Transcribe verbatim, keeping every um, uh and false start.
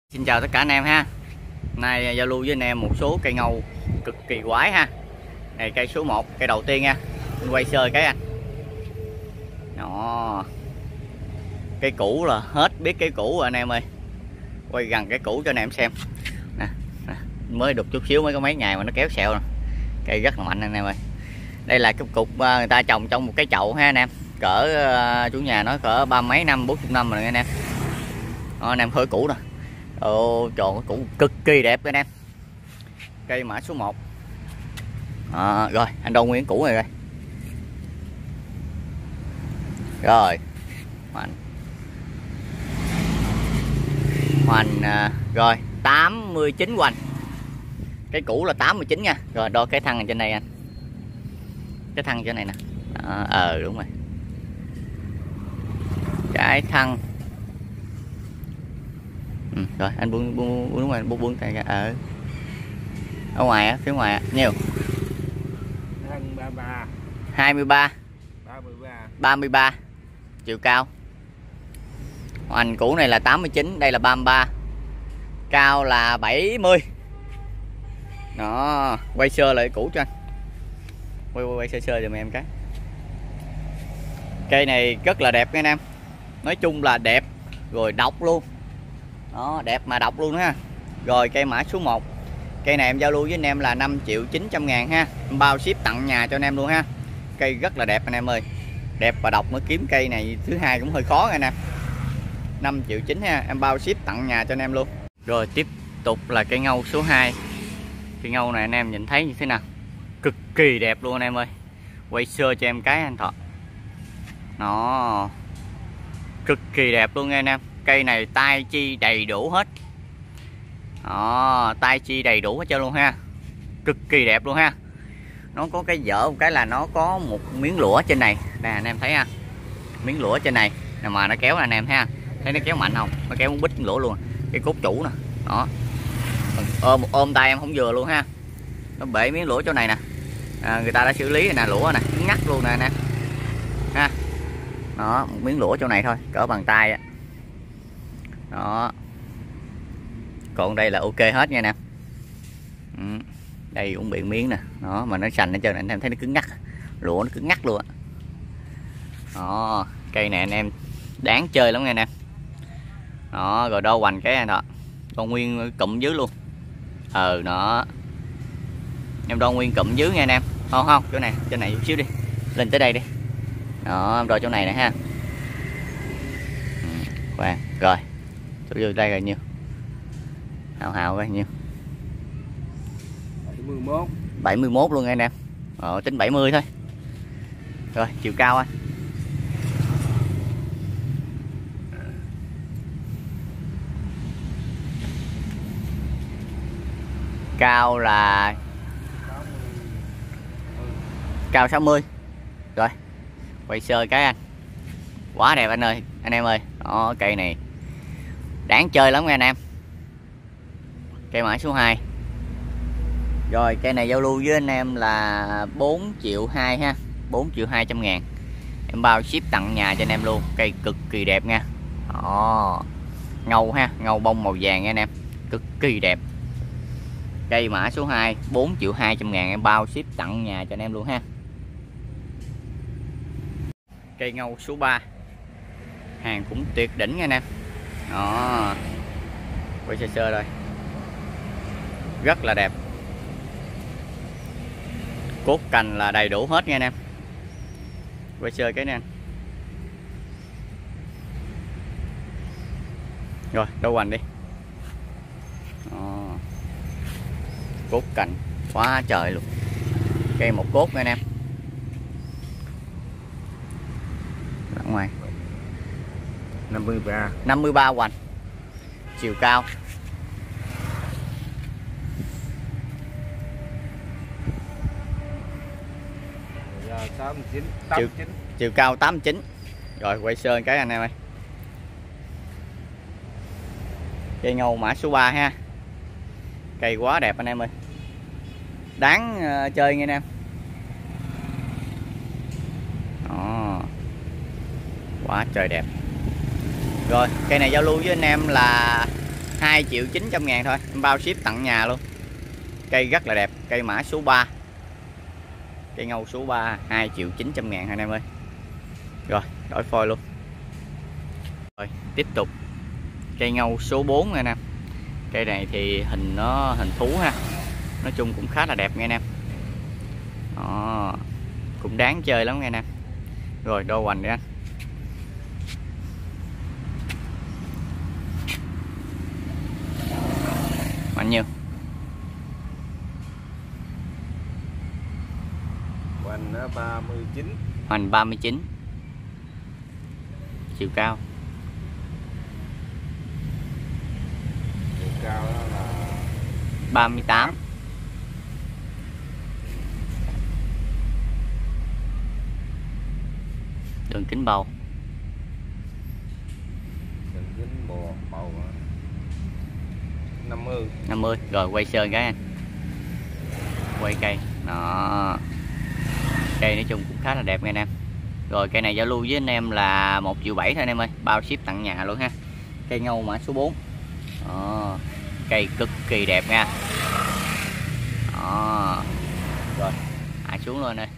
Xin chào tất cả anh em ha. Nay giao lưu với anh em một số cây ngâu cực kỳ quái ha. Này cây số một, cây đầu tiên nha. Mình quay sơ cái anh. Đó. Cây cũ là hết biết cây cũ rồi anh em ơi. Quay gần cái cũ cho anh em xem. Nè, nè. Mới đục chút xíu mới có mấy ngày mà nó kéo sẹo rồi. Cây rất là mạnh anh em ơi. Đây là cái cục người ta trồng trong một cái chậu ha anh em. Cỡ chủ nhà nó cỡ ba mấy năm, bốn mươi năm rồi anh em. Đó, anh em hơi cũ nè. Ồ, trời ơi, cũng cực kỳ đẹp anh em. Cây mã số một. À, rồi, anh đâu nguyên cũ này rồi. Rồi. Hoành. Hoành à, rồi, tám mươi chín hoành. Cái cũ là tám mươi chín nha. Rồi đo cái thân trên đây anh. Cái thân trên này nè. Ờ à, đúng rồi. Cái thân. Ừ, rồi anh buông buông buông đúng rồi, buông buông tay ra ở ở ngoài á, phía ngoài á, nhiều hai mươi ba ba mươi ba chiều cao. Hoành cũ này là tám mươi chín, đây là ba mươi ba, cao là bảy mươi. Đó, quay sơ lại cũ cho anh, quay quay, quay sơ sơ giùm em cái. Cây này rất là đẹp nha anh em, nói chung là đẹp rồi độc luôn. Đó, đẹp mà độc luôn ha. Rồi cây mã số một. Cây này em giao lưu với anh em là năm triệu chín trăm ngàn ha. Em bao ship tặng nhà cho anh em luôn ha. Cây rất là đẹp anh em ơi. Đẹp và độc mới kiếm cây này thứ hai cũng hơi khó anh em. năm triệu chín ha, em bao ship tặng nhà cho anh em luôn. Rồi tiếp tục là cây ngâu số hai. Cây ngâu này anh em nhìn thấy như thế nào? Cực kỳ đẹp luôn anh em ơi. Quay sơ cho em cái anh Thọ. Nó cực kỳ đẹp luôn nha anh em. Cây này tai chi đầy đủ hết. Đó, tai chi đầy đủ hết trơn luôn ha. Cực kỳ đẹp luôn ha. Nó có cái dở một cái là nó có một miếng lũa trên này. Nè anh em thấy ha. Miếng lũa trên này nè, mà nó kéo anh em ha. Thấy nó kéo mạnh không? Nó kéo một bít lũa luôn. Cái cốt chủ nè. Đó. Ôm ôm tay em không vừa luôn ha. Nó bể miếng lũa chỗ này nè. À, người ta đã xử lý nè, lũa nè, cứng ngắt luôn nè nè. Ha. Đó, một miếng lũa chỗ này thôi, cỡ bằng tay á. Đó, còn đây là ok hết nha nè. Ừ. Đây cũng bị miếng nè, đó mà nó sành hết trơn, anh em thấy nó cứng ngắt, lụa nó cứng ngắt luôn á. Đó, cây này anh em đáng chơi lắm nha nè. Đó, rồi đo hoành cái anh đó, đo nguyên cụm dưới luôn. Ừ đó, em đo nguyên cụm dưới nha anh em. Không không, chỗ này, chỗ này chút xíu đi, lên tới đây đi. Đó, em đo chỗ này nè ha. Ừ, khoan, rồi. Chỗ vô đây là nhiêu? Hào hào coi nhiêu? bảy mươi mốt. bảy mươi mốt luôn anh em. Ờ, tính bảy mươi thôi. Rồi, chiều cao anh. Cao là cao sáu mươi. Rồi, quay sơ cái anh. Quá đẹp anh ơi, anh em ơi. Đó, cây này đáng chơi lắm nha anh em. Cây mã số hai. Rồi cây này giao lưu với anh em là bốn triệu hai ha, bốn triệu hai trăm ngàn. Em bao ship tặng nhà cho anh em luôn. Cây cực kỳ đẹp nha. Đó, ngâu ha, ngâu bông màu vàng nha anh em, cực kỳ đẹp. Cây mã số hai, bốn triệu hai trăm ngàn, em bao ship tặng nhà cho anh em luôn ha. Cây ngâu số ba. Hàng cũng tuyệt đỉnh nha anh em. Đó, quay sơ sơ rồi, rất là đẹp. Cốt cành là đầy đủ hết nha anh em. Quay sơ cái nè anh. Rồi đo hoành đi. Đó, cốt cành quá trời luôn. Cây một cốt nha anh em. Ở ngoài năm mươi ba. năm mươi ba hoành. Chiều cao tám mươi chín, tám mươi chín. chiều, chiều cao tám mươi chín. Rồi quay sơ cái anh em ơi. Cây ngâu mã số ba ha. Cây quá đẹp anh em ơi, đáng uh, chơi nha anh em. Đó, quá trời đẹp. Rồi cây này giao lưu với anh em là hai triệu chín trăm ngàn thôi, em bao ship tặng nhà luôn. Cây rất là đẹp, cây mã số ba, cây ngâu số ba, hai triệu chín trăm ngàn anh em ơi. Rồi đổi phôi luôn. Rồi tiếp tục cây ngâu số bốn nha anh em. Cây này thì hình nó hình thú ha, nói chung cũng khá là đẹp nha anh em. Đó, cũng đáng chơi lắm nha anh em. Rồi đô hoành đi anh. Mạnh nhiêu? Hoành nó ba mươi chín. Hoành ba mươi chín. Chiều cao. Chiều cao đó là ba mươi tám. Đường kính bầu. đường kính bầu bầu năm mươi. năm mươi. Rồi quay sơn cái anh. Quay cây. Đó. Cây nói chung cũng khá là đẹp nha anh em. Rồi cây này giao lưu với anh em là một triệu bảy thôi anh em ơi, bao ship tặng nhà luôn ha. Cây ngâu mã số bốn. Đó. Cây cực kỳ đẹp nha. Đó. Rồi hạ xuống luôn đây.